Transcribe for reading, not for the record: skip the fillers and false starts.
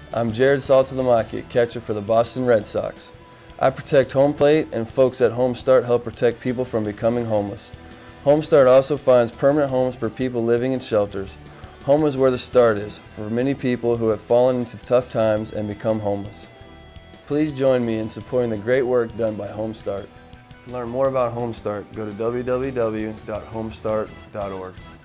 I'm Jarrod Saltalamacchia, catcher for the Boston Red Sox. I protect home plate, and folks at HomeStart help protect people from becoming homeless. HomeStart also finds permanent homes for people living in shelters. Home is where the start is for many people who have fallen into tough times and become homeless. Please join me in supporting the great work done by HomeStart. To learn more about HomeStart, go to www.homestart.org.